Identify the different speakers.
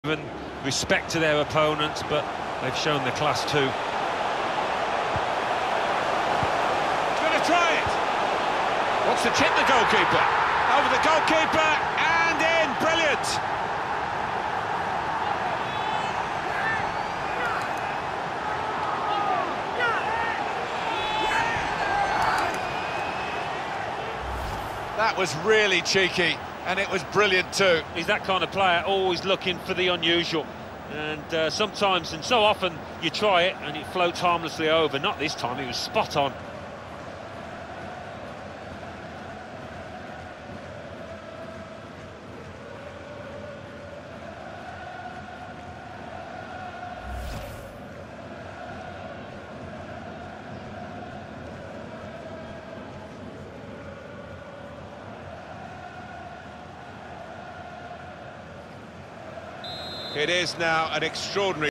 Speaker 1: Given respect to their opponents, but they've shown the class too.
Speaker 2: He's going to try it. Wants to chip the goalkeeper. Over the goalkeeper and in. Brilliant. That was really cheeky, and it was brilliant too.
Speaker 1: He's that kind of player, always looking for the unusual. And sometimes, and so often, you try it and it floats harmlessly over. Not this time, he was spot on.
Speaker 2: It is now an extraordinary